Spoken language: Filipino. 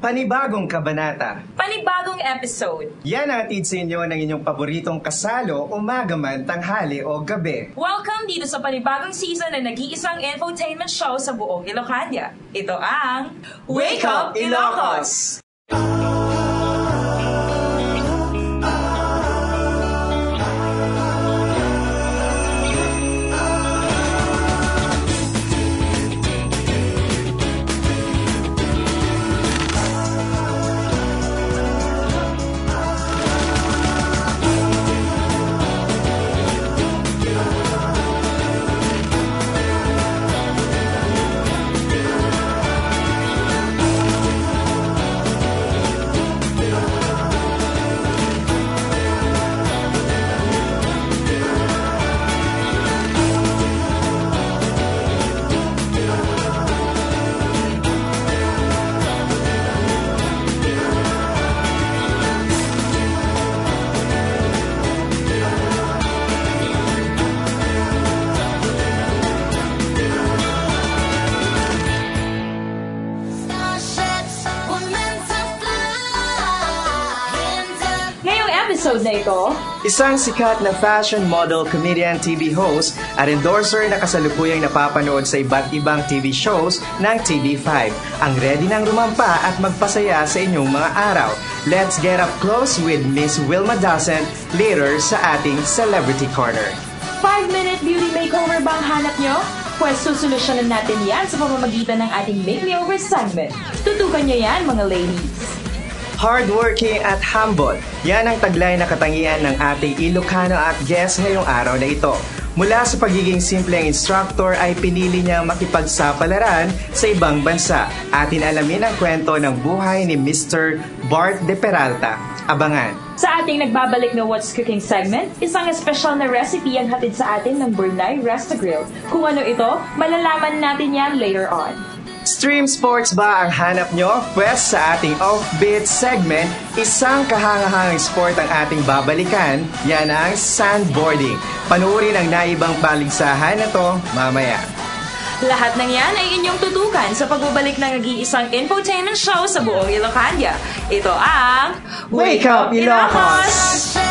Panibagong kabanata. Panibagong episode. Yan ang atid sa inyo ng inyong paboritong kasalo, umaga man, tanghali o gabi. Welcome dito sa panibagong season ng nag-iisang infotainment show sa buong Ilocania. Ito ang Wake Up, Ilocos! Episode na ito, isang sikat na fashion model, comedian, TV host at endorser na kasalukuyang napapanood sa iba't ibang TV shows ng TV5. Ang ready nang rumampa at magpasaya sa inyong mga araw. Let's get up close with Miss Wilma Dawson later sa ating Celebrity Corner. 5-minute beauty makeover bang hanap nyo? Pwes susolusyonan natin yan sa pamamagitan ng ating Make Me Over segment. Tutukan nyo yan, mga ladies. Hardworking at humble. Yan ang taglay na katangian ng ating Ilocano at guest ngayong araw na ito. Mula sa pagiging simpleng instructor ay pinili niyang makipagsapalaran sa ibang bansa. Atin alamin ang kwento ng buhay ni Mr. Bart de Peralta. Abangan. Sa ating nagbabalik na What's Cooking segment, isang espesyal na recipe ang hatid sa atin ng Burnay Resta Grill. Kung ano ito, malalaman natin yan later on. Stream sports ba ang hanap nyo? Pwes sa ating offbeat segment, isang kahangahangang sport ang ating babalikan. Yan ang sandboarding. Panuorin ang naibang paligsahan na to mamaya. Lahat ng yan ay inyong tutukan sa pagbabalik ng nag-iisang infotainment show sa buong Ilocania. Ito ang Wake Up, Ilocos!